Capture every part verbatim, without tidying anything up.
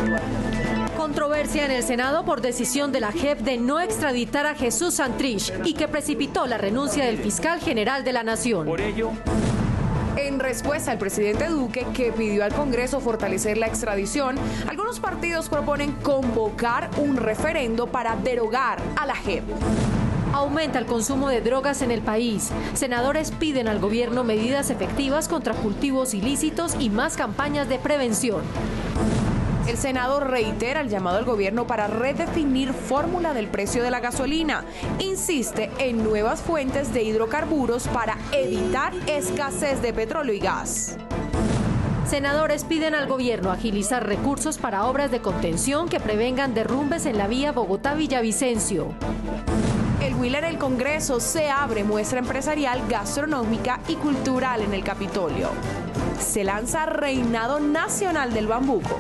Controversia en el Senado por decisión de la J E P de no extraditar a Jesús Santrich y que precipitó la renuncia del fiscal general de la Nación. Por ello, en respuesta al presidente Duque, que pidió al Congreso fortalecer la extradición, algunos partidos proponen convocar un referendo para derogar a la J E P. Aumenta el consumo de drogas en el país. Senadores piden al gobierno medidas efectivas contra cultivos ilícitos y más campañas de prevención. El Senado reitera el llamado al gobierno para redefinir fórmula del precio de la gasolina. Insiste en nuevas fuentes de hidrocarburos para evitar escasez de petróleo y gas. Senadores piden al gobierno agilizar recursos para obras de contención que prevengan derrumbes en la vía Bogotá-Villavicencio. El Wheeler del Congreso se abre muestra empresarial, gastronómica y cultural en el Capitolio. Se lanza Reinado Nacional del Bambuco.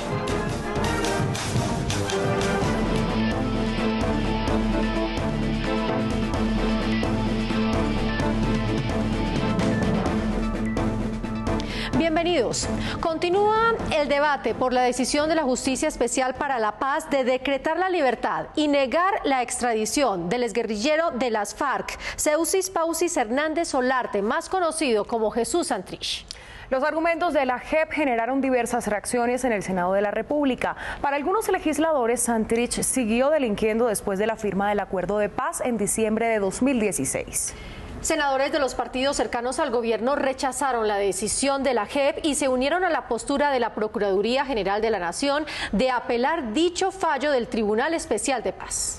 Bienvenidos. Continúa el debate por la decisión de la Justicia Especial para la Paz de decretar la libertad y negar la extradición del exguerrillero de las FARC, Seusis Pausis Hernández Solarte, más conocido como Jesús Santrich. Los argumentos de la J E P generaron diversas reacciones en el Senado de la República. Para algunos legisladores, Santrich siguió delinquiendo después de la firma del acuerdo de paz en diciembre de dos mil dieciséis. Senadores de los partidos cercanos al gobierno rechazaron la decisión de la J E P y se unieron a la postura de la Procuraduría General de la Nación de apelar dicho fallo del Tribunal Especial de Paz.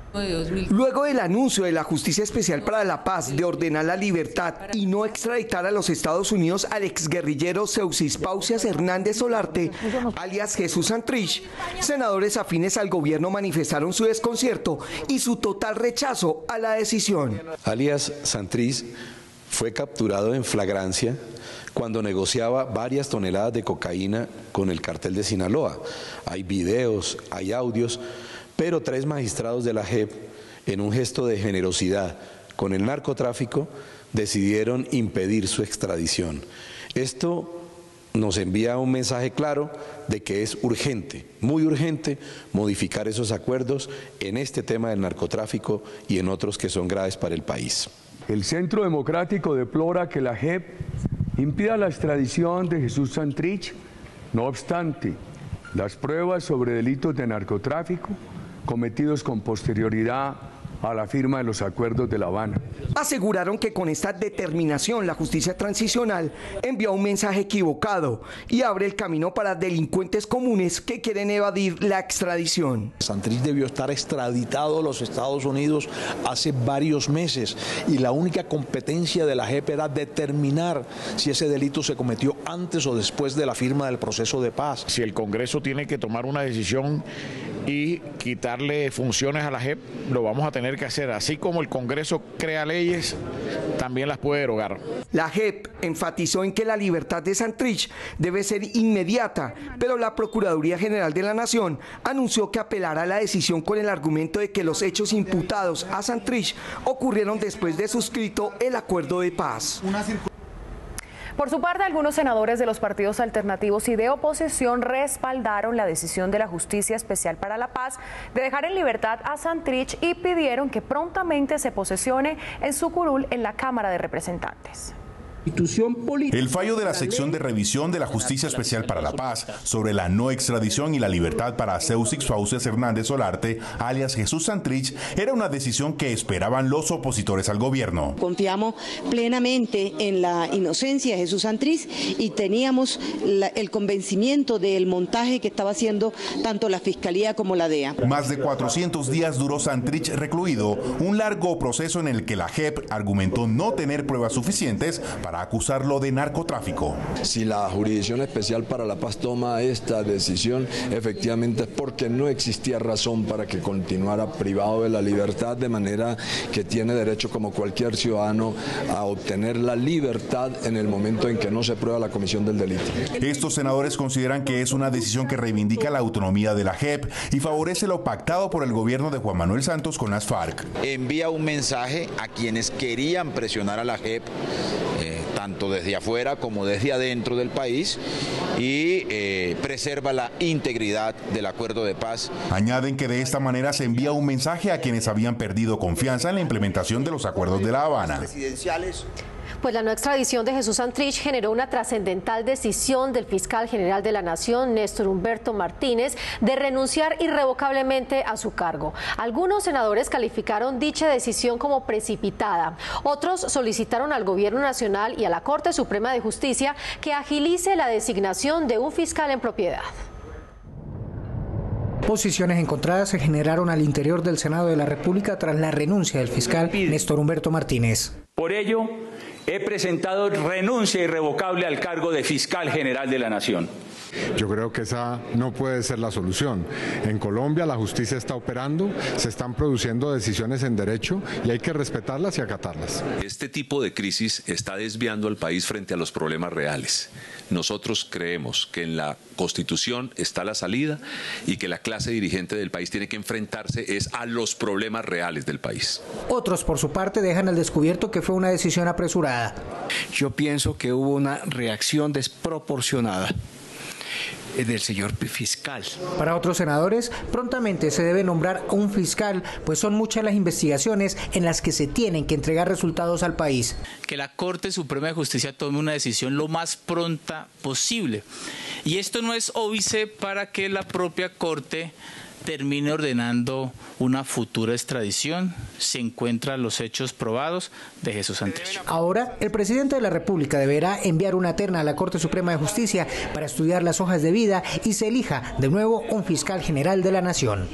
Luego del anuncio de la Justicia Especial para la Paz de ordenar la libertad y no extraditar a los Estados Unidos al exguerrillero Seusis Pausias Hernández Solarte, alias Jesús Santrich, senadores afines al gobierno manifestaron su desconcierto y su total rechazo a la decisión. Alias Santrich fue capturado en flagrancia cuando negociaba varias toneladas de cocaína con el cartel de Sinaloa. Hay videos, hay audios, pero tres magistrados de la J E P, en un gesto de generosidad con el narcotráfico, decidieron impedir su extradición. Esto nos envía un mensaje claro de que es urgente, muy urgente, modificar esos acuerdos en este tema del narcotráfico y en otros que son graves para el país. El Centro Democrático deplora que la J E P impida la extradición de Jesús Santrich. No obstante, las pruebas sobre delitos de narcotráfico cometidos con posterioridad a la firma de los acuerdos de La Habana. Aseguraron que con esta determinación la justicia transicional envía un mensaje equivocado y abre el camino para delincuentes comunes que quieren evadir la extradición. Santrich debió estar extraditado a los Estados Unidos hace varios meses y la única competencia de la J E P era determinar si ese delito se cometió antes o después de la firma del proceso de paz. Si el Congreso tiene que tomar una decisión y quitarle funciones a la J E P, lo vamos a tener que hacer. Así como el Congreso crea leyes, también las puede derogar. La J E P enfatizó en que la libertad de Santrich debe ser inmediata, pero la Procuraduría General de la Nación anunció que apelará la decisión con el argumento de que los hechos imputados a Santrich ocurrieron después de suscrito el acuerdo de paz. Por su parte, algunos senadores de los partidos alternativos y de oposición respaldaron la decisión de la Justicia Especial para la Paz de dejar en libertad a Santrich y pidieron que prontamente se posesione en su curul en la Cámara de Representantes. El fallo de la sección de revisión de la Justicia Especial para la Paz sobre la no extradición y la libertad para Seusis Pausias Hernández Solarte, alias Jesús Santrich, era una decisión que esperaban los opositores al gobierno. Confiamos plenamente en la inocencia de Jesús Santrich y teníamos la, el convencimiento del montaje que estaba haciendo tanto la Fiscalía como la D E A. Más de cuatrocientos días duró Santrich recluido, un largo proceso en el que la J E P argumentó no tener pruebas suficientes para acusarlo de narcotráfico. Si la Jurisdicción Especial para la Paz toma esta decisión, efectivamente es porque no existía razón para que continuara privado de la libertad, de manera que tiene derecho como cualquier ciudadano a obtener la libertad en el momento en que no se prueba la comisión del delito. Estos senadores consideran que es una decisión que reivindica la autonomía de la J E P y favorece lo pactado por el gobierno de Juan Manuel Santos con las FARC. Envía un mensaje a quienes querían presionar a la J E P, eh, tanto desde afuera como desde adentro del país, y eh, preserva la integridad del acuerdo de paz. Añaden que de esta manera se envía un mensaje a quienes habían perdido confianza en la implementación de los acuerdos de La Habana. Pues la no extradición de Jesús Santrich generó una trascendental decisión del fiscal general de la Nación, Néstor Humberto Martínez, de renunciar irrevocablemente a su cargo. Algunos senadores calificaron dicha decisión como precipitada. Otros solicitaron al Gobierno Nacional y a la Corte Suprema de Justicia que agilice la designación de un fiscal en propiedad. Posiciones encontradas se generaron al interior del Senado de la República tras la renuncia del fiscal Néstor Humberto Martínez. Por ello, he presentado renuncia irrevocable al cargo de fiscal general de la Nación. Yo creo que esa no puede ser la solución. En Colombia la justicia está operando, se están produciendo decisiones en derecho y hay que respetarlas y acatarlas. Este tipo de crisis está desviando al país frente a los problemas reales. Nosotros creemos que en la Constitución está la salida y que la clase dirigente del país tiene que enfrentarse es a los problemas reales del país. Otros, por su parte, dejan al descubierto que fue una decisión apresurada. Yo pienso que hubo una reacción desproporcionada del señor fiscal. Para otros senadores, prontamente se debe nombrar a un fiscal, pues son muchas las investigaciones en las que se tienen que entregar resultados al país. Que la Corte Suprema de Justicia tome una decisión lo más pronta posible. Y esto no es óbice para que la propia Corte termine ordenando una futura extradición. Se encuentran los hechos probados de Jesús Santrich. Ahora, el presidente de la República deberá enviar una terna a la Corte Suprema de Justicia para estudiar las hojas de vida y se elija de nuevo un fiscal general de la Nación.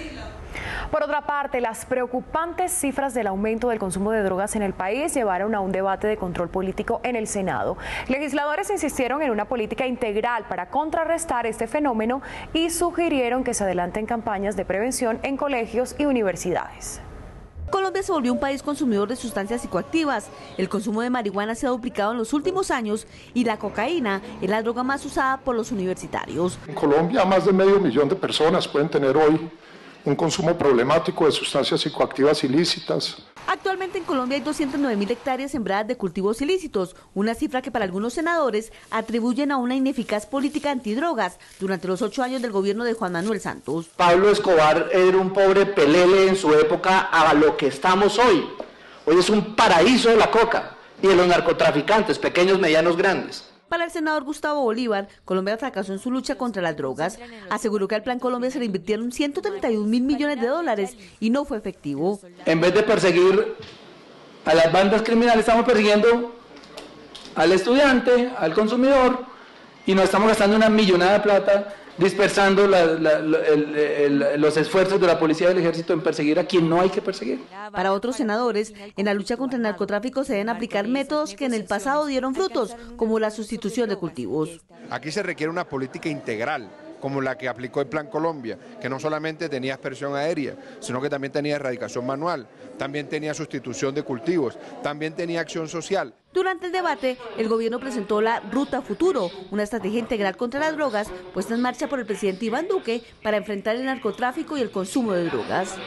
Por otra parte, las preocupantes cifras del aumento del consumo de drogas en el país llevaron a un debate de control político en el Senado. Legisladores insistieron en una política integral para contrarrestar este fenómeno y sugirieron que se adelanten campañas de prevención en colegios y universidades. Colombia se volvió un país consumidor de sustancias psicoactivas. El consumo de marihuana se ha duplicado en los últimos años y la cocaína es la droga más usada por los universitarios. En Colombia, más de medio millón de personas pueden tener hoy un consumo problemático de sustancias psicoactivas ilícitas. Actualmente en Colombia hay doscientas nueve mil hectáreas sembradas de cultivos ilícitos, una cifra que para algunos senadores atribuyen a una ineficaz política antidrogas durante los ocho años del gobierno de Juan Manuel Santos. Pablo Escobar era un pobre pelele en su época a lo que estamos hoy. Hoy es un paraíso de la coca y de los narcotraficantes, pequeños, medianos, grandes. Para el senador Gustavo Bolívar, Colombia fracasó en su lucha contra las drogas. Aseguró que al Plan Colombia se le invirtieron ciento treinta y un mil millones de dólares y no fue efectivo. En vez de perseguir a las bandas criminales, estamos persiguiendo al estudiante, al consumidor, y nos estamos gastando una millonada de plata dispersando la, la, la, el, el, los esfuerzos de la policía y del ejército en perseguir a quien no hay que perseguir. Para otros senadores, en la lucha contra el narcotráfico se deben aplicar métodos que en el pasado dieron frutos, como la sustitución de cultivos. Aquí se requiere una política integral, como la que aplicó el Plan Colombia, que no solamente tenía aspersión aérea, sino que también tenía erradicación manual, también tenía sustitución de cultivos, también tenía acción social. Durante el debate, el gobierno presentó la Ruta Futuro, una estrategia integral contra las drogas puesta en marcha por el presidente Iván Duque para enfrentar el narcotráfico y el consumo de drogas.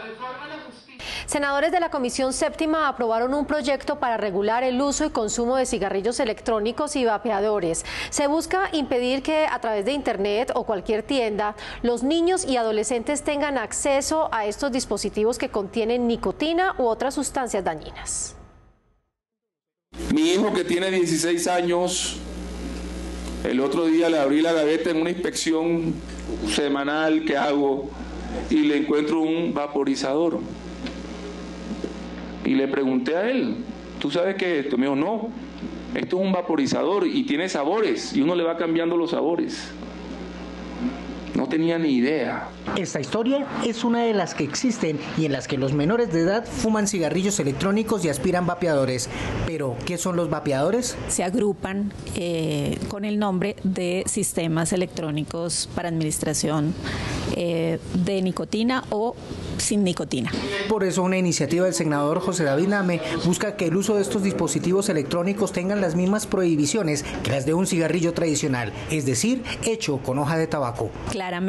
Senadores de la Comisión Séptima aprobaron un proyecto para regular el uso y consumo de cigarrillos electrónicos y vapeadores. Se busca impedir que a través de Internet o cualquier tienda los niños y adolescentes tengan acceso a estos dispositivos que contienen nicotina u otras sustancias dañinas. Mi hijo, que tiene dieciséis años, el otro día le abrí la gaveta en una inspección semanal que hago y le encuentro un vaporizador. Y le pregunté a él, ¿tú sabes qué es esto? Me dijo, no, esto es un vaporizador y tiene sabores y uno le va cambiando los sabores. No tenía ni idea. Esta historia es una de las que existen y en las que los menores de edad fuman cigarrillos electrónicos y aspiran vapeadores. Pero, ¿qué son los vapeadores? Se agrupan eh, con el nombre de sistemas electrónicos para administración eh, de nicotina o sin nicotina. Por eso una iniciativa del senador José David Name busca que el uso de estos dispositivos electrónicos tengan las mismas prohibiciones que las de un cigarrillo tradicional, es decir, hecho con hoja de tabaco.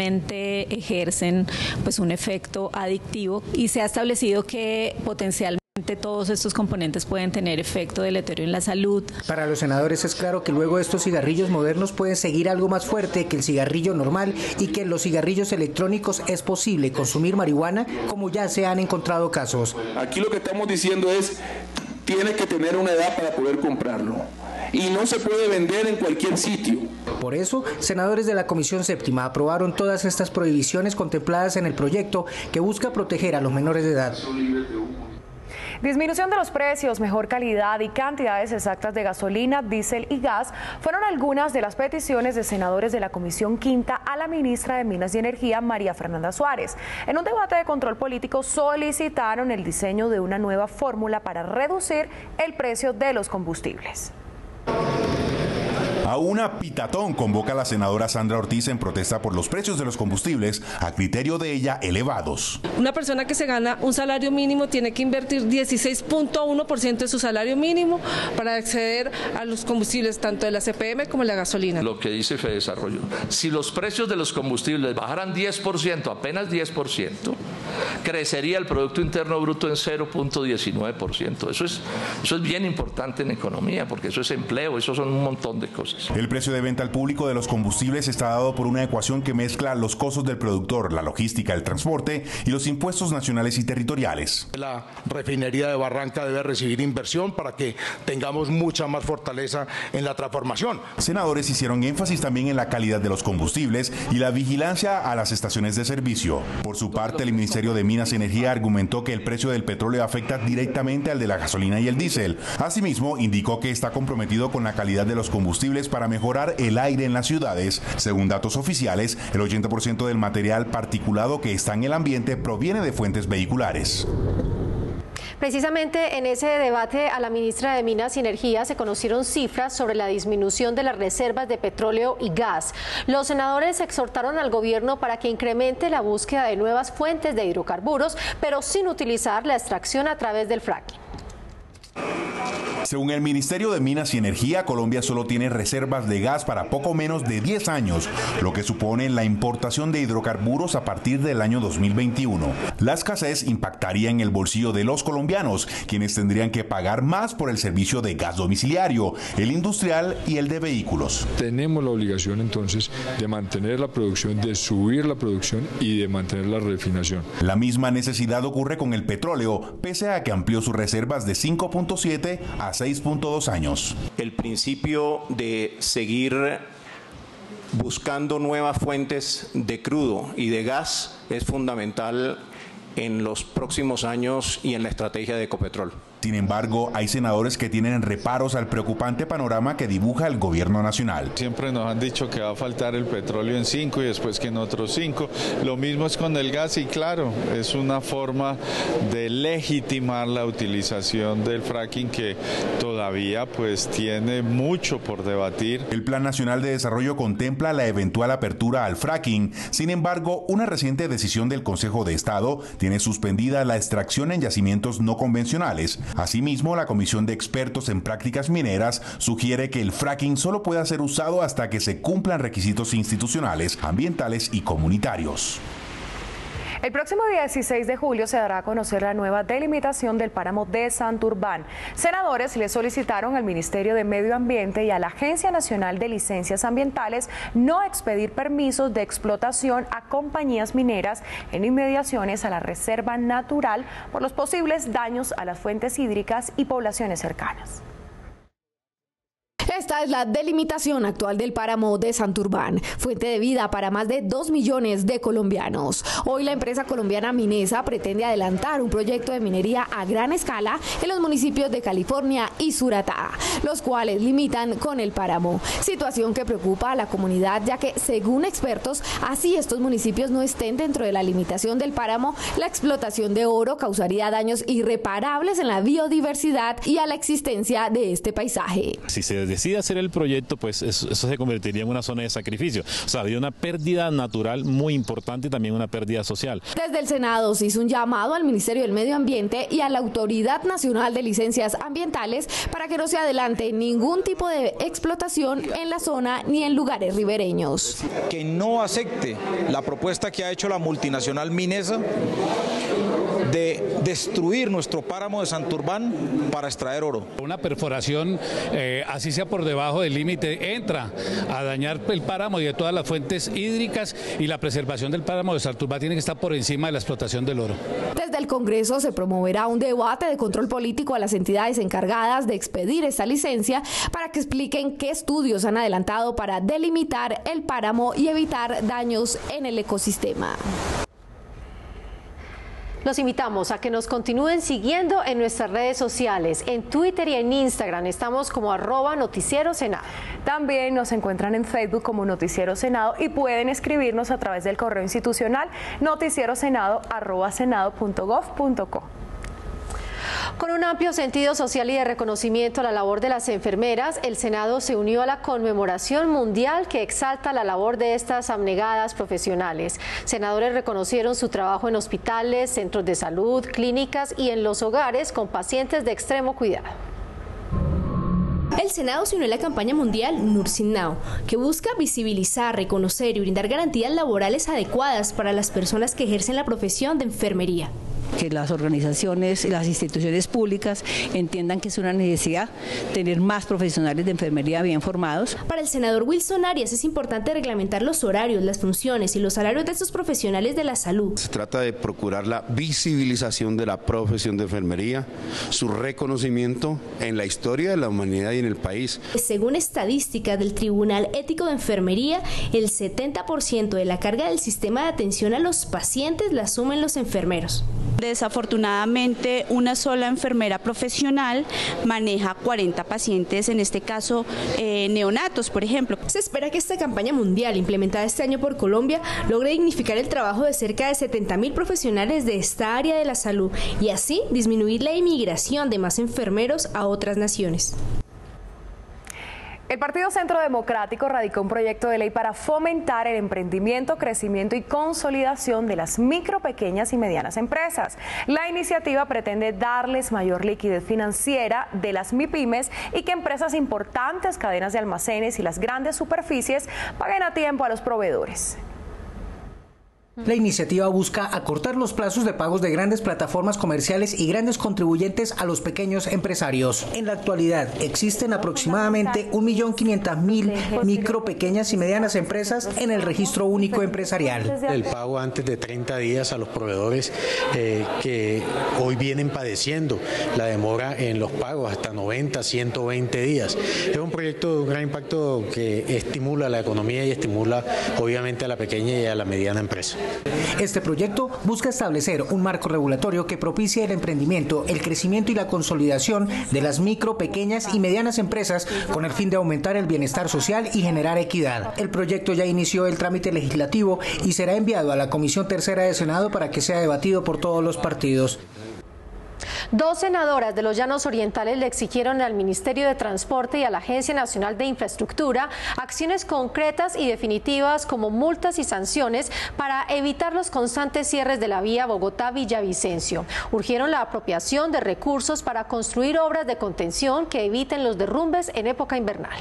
Claramente ejercen pues un efecto adictivo y se ha establecido que potencialmente Todos estos componentes pueden tener efecto deleterio en la salud. Para los senadores es claro que luego estos cigarrillos modernos pueden seguir algo más fuerte que el cigarrillo normal y que en los cigarrillos electrónicos es posible consumir marihuana, como ya se han encontrado casos. Aquí lo que estamos diciendo es, tienes que tener una edad para poder comprarlo. Y no se puede vender en cualquier sitio. Por eso, senadores de la Comisión Séptima aprobaron todas estas prohibiciones contempladas en el proyecto que busca proteger a los menores de edad. Disminución de los precios, mejor calidad y cantidades exactas de gasolina, diésel y gas fueron algunas de las peticiones de senadores de la Comisión Quinta a la ministra de Minas y Energía, María Fernanda Suárez. En un debate de control político solicitaron el diseño de una nueva fórmula para reducir el precio de los combustibles. A una pitatón convoca la senadora Sandra Ortiz en protesta por los precios de los combustibles, a criterio de ella, elevados. Una persona que se gana un salario mínimo tiene que invertir dieciséis punto uno por ciento de su salario mínimo para acceder a los combustibles, tanto de la C P M como de la gasolina. Lo que dice Fedesarrollo, si los precios de los combustibles bajaran diez por ciento, apenas diez por ciento, crecería el Producto Interno Bruto en cero punto diecinueve por ciento. Eso es, eso es bien importante en economía, porque eso es empleo, eso son un montón de cosas. El precio de venta al público de los combustibles está dado por una ecuación que mezcla los costos del productor, la logística, el transporte y los impuestos nacionales y territoriales. La refinería de Barranca debe recibir inversión para que tengamos mucha más fortaleza en la transformación. Senadores hicieron énfasis también en la calidad de los combustibles y la vigilancia a las estaciones de servicio. Por su parte, el Ministerio de Minas y Energía argumentó que el precio del petróleo afecta directamente al de la gasolina y el diésel. Asimismo, indicó que está comprometido con la calidad de los combustibles para mejorar el aire en las ciudades. Según datos oficiales, el ochenta por ciento del material particulado que está en el ambiente proviene de fuentes vehiculares. Precisamente en ese debate a la ministra de Minas y Energía se conocieron cifras sobre la disminución de las reservas de petróleo y gas. Los senadores exhortaron al gobierno para que incremente la búsqueda de nuevas fuentes de hidrocarburos, pero sin utilizar la extracción a través del fracking. Según el Ministerio de Minas y Energía, Colombia solo tiene reservas de gas para poco menos de diez años, lo que supone la importación de hidrocarburos a partir del año dos mil veintiuno. La escasez impactaría en el bolsillo de los colombianos, quienes tendrían que pagar más por el servicio de gas domiciliario, el industrial y el de vehículos. Tenemos la obligación entonces de mantener la producción, de subir la producción y de mantener la refinación. La misma necesidad ocurre con el petróleo, pese a que amplió sus reservas de cinco punto siete a seis punto dos años. El principio de seguir buscando nuevas fuentes de crudo y de gas es fundamental en los próximos años y en la estrategia de Ecopetrol. Sin embargo, hay senadores que tienen reparos al preocupante panorama que dibuja el gobierno nacional. Siempre nos han dicho que va a faltar el petróleo en cinco y después que en otros cinco. Lo mismo es con el gas y claro, es una forma de legitimar la utilización del fracking que todavía pues tiene mucho por debatir. El Plan Nacional de Desarrollo contempla la eventual apertura al fracking. Sin embargo, una reciente decisión del Consejo de Estado tiene suspendida la extracción en yacimientos no convencionales. Asimismo, la Comisión de Expertos en Prácticas Mineras sugiere que el fracking solo pueda ser usado hasta que se cumplan requisitos institucionales, ambientales y comunitarios. El próximo dieciséis de julio se dará a conocer la nueva delimitación del páramo de Santurbán. Senadores le solicitaron al Ministerio de Medio Ambiente y a la Agencia Nacional de Licencias Ambientales no expedir permisos de explotación a compañías mineras en inmediaciones a la reserva natural por los posibles daños a las fuentes hídricas y poblaciones cercanas. Esta es la delimitación actual del páramo de Santurbán, fuente de vida para más de dos millones de colombianos. Hoy la empresa colombiana Minesa pretende adelantar un proyecto de minería a gran escala en los municipios de California y Suratá, los cuales limitan con el páramo. Situación que preocupa a la comunidad, ya que, según expertos, así estos municipios no estén dentro de la limitación del páramo, la explotación de oro causaría daños irreparables en la biodiversidad y a la existencia de este paisaje. Si se decide decide hacer el proyecto, pues eso, eso se convertiría en una zona de sacrificio. O sea, había una pérdida natural muy importante y también una pérdida social. Desde el Senado se hizo un llamado al Ministerio del Medio Ambiente y a la Autoridad Nacional de Licencias Ambientales para que no se adelante ningún tipo de explotación en la zona ni en lugares ribereños. Que no acepte la propuesta que ha hecho la multinacional Minesa de destruir nuestro páramo de Santurbán para extraer oro. Una perforación, eh, así sea por debajo del límite, entra a dañar el páramo y de todas las fuentes hídricas, y la preservación del páramo de Santurbán tiene que estar por encima de la explotación del oro. Desde el Congreso se promoverá un debate de control político a las entidades encargadas de expedir esta licencia para que expliquen qué estudios han adelantado para delimitar el páramo y evitar daños en el ecosistema. Los invitamos a que nos continúen siguiendo en nuestras redes sociales, en Twitter y en Instagram. Estamos como arroba Noticiero Senado. También nos encuentran en Facebook como Noticiero Senado y pueden escribirnos a través del correo institucional noticierosenado arroba senado punto gov punto co. Con un amplio sentido social y de reconocimiento a la labor de las enfermeras, el Senado se unió a la conmemoración mundial que exalta la labor de estas abnegadas profesionales. Senadores reconocieron su trabajo en hospitales, centros de salud, clínicas y en los hogares con pacientes de extremo cuidado. El Senado se unió a la campaña mundial Nursing Now, que busca visibilizar, reconocer y brindar garantías laborales adecuadas para las personas que ejercen la profesión de enfermería. Que las organizaciones y las instituciones públicas entiendan que es una necesidad tener más profesionales de enfermería bien formados. Para el senador Wilson Arias es importante reglamentar los horarios, las funciones y los salarios de estos profesionales de la salud. Se trata de procurar la visibilización de la profesión de enfermería, su reconocimiento en la historia de la humanidad y en el país. Según estadísticas del Tribunal Ético de Enfermería, el setenta por ciento de la carga del sistema de atención a los pacientes la asumen los enfermeros. Desafortunadamente, una sola enfermera profesional maneja cuarenta pacientes, en este caso eh, neonatos, por ejemplo. Se espera que esta campaña mundial, implementada este año por Colombia, logre dignificar el trabajo de cerca de setenta mil profesionales de esta área de la salud y así disminuir la inmigración de más enfermeros a otras naciones. El Partido Centro Democrático radicó un proyecto de ley para fomentar el emprendimiento, crecimiento y consolidación de las micro, pequeñas y medianas empresas. La iniciativa pretende darles mayor liquidez financiera de las MIPYMES y que empresas importantes, cadenas de almacenes y las grandes superficies paguen a tiempo a los proveedores. La iniciativa busca acortar los plazos de pagos de grandes plataformas comerciales y grandes contribuyentes a los pequeños empresarios. En la actualidad existen aproximadamente un millón quinientas mil micro, pequeñas y medianas empresas en el registro único empresarial. El pago antes de treinta días a los proveedores eh, que hoy vienen padeciendo la demora en los pagos hasta noventa, ciento veinte días. Es un proyecto de un gran impacto que estimula la economía y estimula obviamente a la pequeña y a la mediana empresa. Este proyecto busca establecer un marco regulatorio que propicie el emprendimiento, el crecimiento y la consolidación de las micro, pequeñas y medianas empresas con el fin de aumentar el bienestar social y generar equidad. El proyecto ya inició el trámite legislativo y será enviado a la Comisión Tercera del Senado para que sea debatido por todos los partidos. Dos senadoras de los Llanos Orientales le exigieron al Ministerio de Transporte y a la Agencia Nacional de Infraestructura acciones concretas y definitivas como multas y sanciones para evitar los constantes cierres de la vía Bogotá-Villavicencio. Urgieron la apropiación de recursos para construir obras de contención que eviten los derrumbes en época invernal.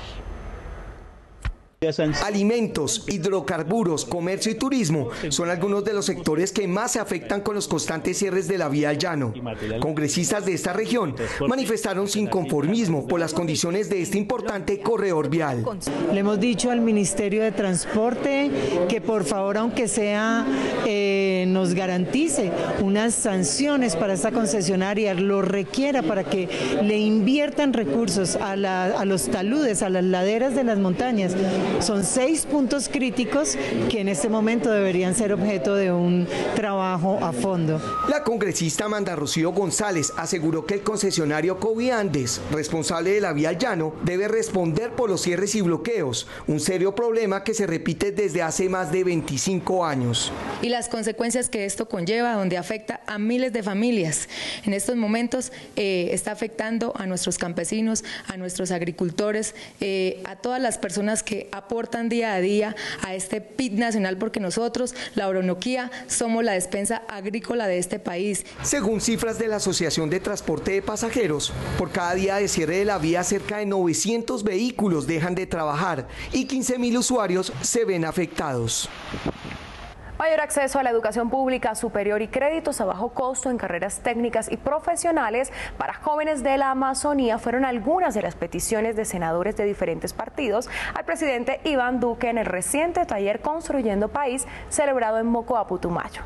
Alimentos, hidrocarburos, comercio y turismo son algunos de los sectores que más se afectan con los constantes cierres de la vía al llano. Congresistas de esta región manifestaron su inconformismo por las condiciones de este importante corredor vial. Le hemos dicho al Ministerio de Transporte que por favor, aunque sea, eh, nos garantice unas sanciones para esta concesionaria, lo requiera para que le inviertan recursos a, la, a los taludes, a las laderas de las montañas, Son seis puntos críticos que en este momento deberían ser objeto de un trabajo a fondo. La congresista Amanda Rocío González aseguró que el concesionario Coviandes, responsable de la vía al llano, debe responder por los cierres y bloqueos, un serio problema que se repite desde hace más de veinticinco años. Y las consecuencias que esto conlleva, donde afecta a miles de familias. En estos momentos eh, está afectando a nuestros campesinos, a nuestros agricultores, eh, a todas las personas que aportan día a día a este P I B nacional, porque nosotros, la Orinoquía, somos la despensa agrícola de este país. Según cifras de la Asociación de Transporte de Pasajeros, por cada día de cierre de la vía cerca de novecientos vehículos dejan de trabajar y quince mil usuarios se ven afectados. Mayor acceso a la educación pública superior y créditos a bajo costo en carreras técnicas y profesionales para jóvenes de la Amazonía fueron algunas de las peticiones de senadores de diferentes partidos al presidente Iván Duque en el reciente taller Construyendo País celebrado en Mocoa, Putumayo.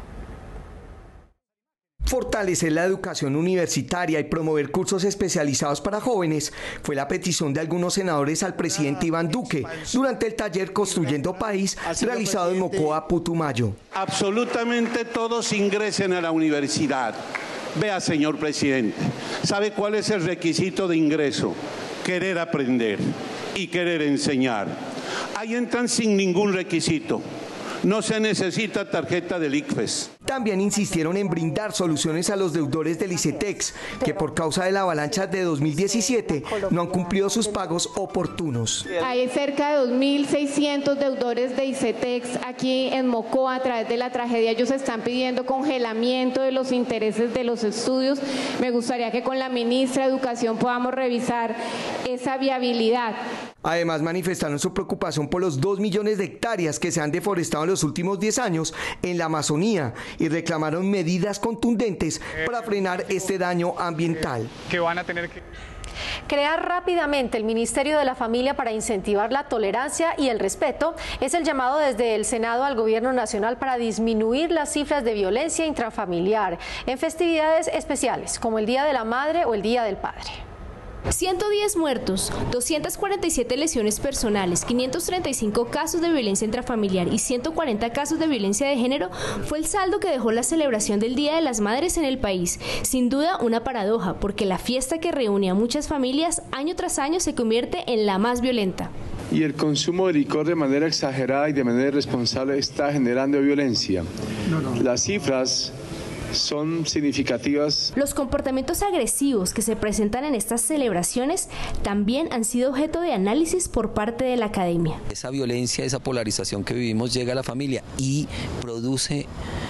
Fortalecer la educación universitaria y promover cursos especializados para jóvenes fue la petición de algunos senadores al presidente Iván Duque durante el taller Construyendo País realizado en Mocoa, Putumayo. Absolutamente todos ingresen a la universidad. Vea, señor presidente, ¿sabe cuál es el requisito de ingreso? Querer aprender y querer enseñar. Ahí entran sin ningún requisito. No se necesita tarjeta del I C F E S. También insistieron en brindar soluciones a los deudores del ICETEX, que por causa de la avalancha de dos mil diecisiete no han cumplido sus pagos oportunos. Hay cerca de dos mil seiscientos deudores de ICETEX aquí en Mocoa. A través de la tragedia ellos están pidiendo congelamiento de los intereses de los estudios. Me gustaría que con la ministra de Educación podamos revisar esa viabilidad. Además, manifestaron su preocupación por los dos millones de hectáreas que se han deforestado en los últimos diez años en la Amazonía y reclamaron medidas contundentes para frenar este daño ambiental. Que van a tener que... Crear rápidamente el Ministerio de la Familia para incentivar la tolerancia y el respeto es el llamado desde el Senado al Gobierno Nacional para disminuir las cifras de violencia intrafamiliar en festividades especiales como el Día de la Madre o el Día del Padre. ciento diez muertos, doscientas cuarenta y siete lesiones personales, quinientos treinta y cinco casos de violencia intrafamiliar y ciento cuarenta casos de violencia de género fue el saldo que dejó la celebración del Día de las Madres en el país. Sin duda una paradoja, porque la fiesta que reúne a muchas familias año tras año se convierte en la más violenta. Y el consumo de licor de manera exagerada y de manera irresponsable está generando violencia. No, no. Las cifras son significativas. Los comportamientos agresivos que se presentan en estas celebraciones también han sido objeto de análisis por parte de la academia. Esa violencia, esa polarización que vivimos llega a la familia y produce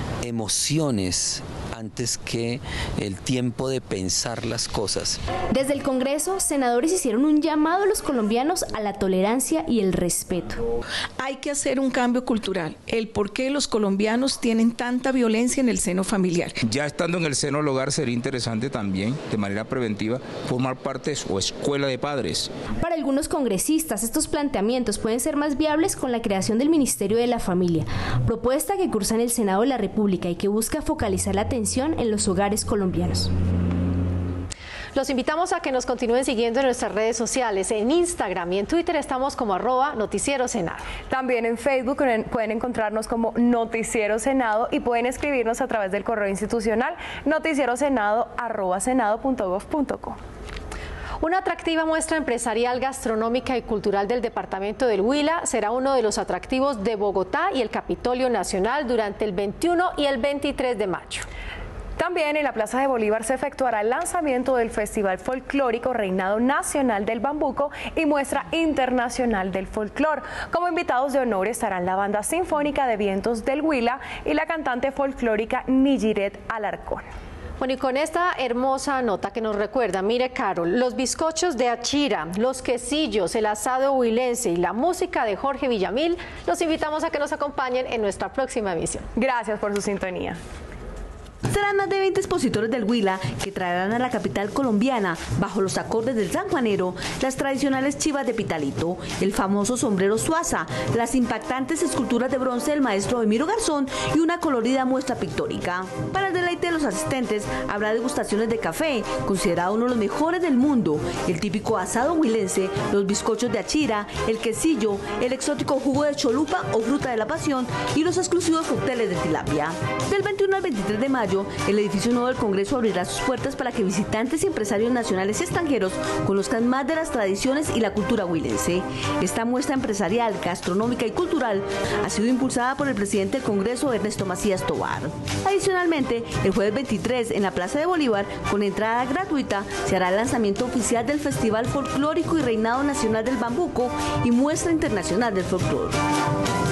emociones antes que el tiempo de pensar las cosas. Desde el Congreso, senadores hicieron un llamado a los colombianos a la tolerancia y el respeto. Hay que hacer un cambio cultural, el por qué los colombianos tienen tanta violencia en el seno familiar. Ya estando en el seno del hogar sería interesante también, de manera preventiva, formar parte o escuela de padres. Para algunos congresistas, estos planteamientos pueden ser más viables con la creación del Ministerio de la Familia, propuesta que cursa en el Senado de la República y que busca focalizar la atención en los hogares colombianos. Los invitamos a que nos continúen siguiendo en nuestras redes sociales. En Instagram y en Twitter estamos como arroba Noticiero Senado. También en Facebook pueden encontrarnos como Noticiero Senado y pueden escribirnos a través del correo institucional noticierosenado arroba senado punto gov punto co. Una atractiva muestra empresarial, gastronómica y cultural del departamento del Huila será uno de los atractivos de Bogotá y el Capitolio Nacional durante el veintiuno y el veintitrés de mayo. También en la Plaza de Bolívar se efectuará el lanzamiento del Festival Folclórico Reinado Nacional del Bambuco y Muestra Internacional del Folclor. Como invitados de honor estarán la Banda Sinfónica de Vientos del Huila y la cantante folclórica Nijiret Alarcón. Bueno, y con esta hermosa nota que nos recuerda, mire Carol, los bizcochos de Achira, los quesillos, el asado huilense y la música de Jorge Villamil, los invitamos a que nos acompañen en nuestra próxima emisión. Gracias por su sintonía. Serán más de veinte expositores del Huila que traerán a la capital colombiana, bajo los acordes del sanjuanero, las tradicionales chivas de Pitalito, el famoso sombrero Suaza, las impactantes esculturas de bronce del maestro Emiro Garzón y una colorida muestra pictórica. Para el deleite de los asistentes habrá degustaciones de café, considerado uno de los mejores del mundo, el típico asado huilense, los bizcochos de achira, el quesillo, el exótico jugo de cholupa o fruta de la pasión y los exclusivos cócteles de tilapia. Del veintiuno al veintitrés de mayo, el edificio nuevo del Congreso abrirá sus puertas para que visitantes y empresarios nacionales y extranjeros conozcan más de las tradiciones y la cultura huilense. Esta muestra empresarial, gastronómica y cultural ha sido impulsada por el presidente del Congreso, Ernesto Macías Tovar. Adicionalmente, el jueves veintitrés, en la Plaza de Bolívar, con entrada gratuita, se hará el lanzamiento oficial del Festival Folclórico y Reinado Nacional del Bambuco y Muestra Internacional del Folclore.